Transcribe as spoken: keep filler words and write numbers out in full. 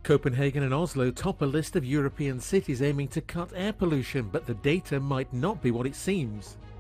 Copenhagen and Oslo top a list of European cities aiming to cut air pollution, but the data might not be what it seems.